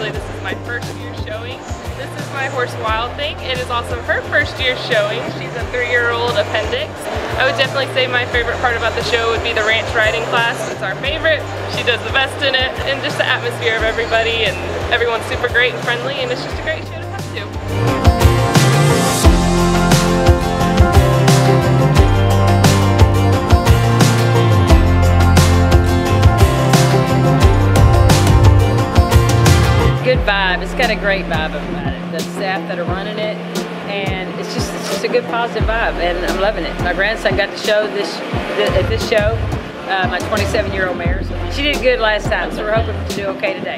Actually, this is my first year showing. This is my horse Wild Thing. It is also her first year showing. She's a 3-year-old appendix. I would definitely say my favorite part about the show would be the ranch riding class. It's our favorite. She does the best in it, and just the atmosphere of everybody, and everyone's super great and friendly, and it's just a great show to come to. Good vibe. It's got a great vibe about it. The staff that are running it, and it's just a good positive vibe, and I'm loving it. My grandson got to show at this show, my 27-year-old mare. So she did good last time, so we're hoping to do okay today.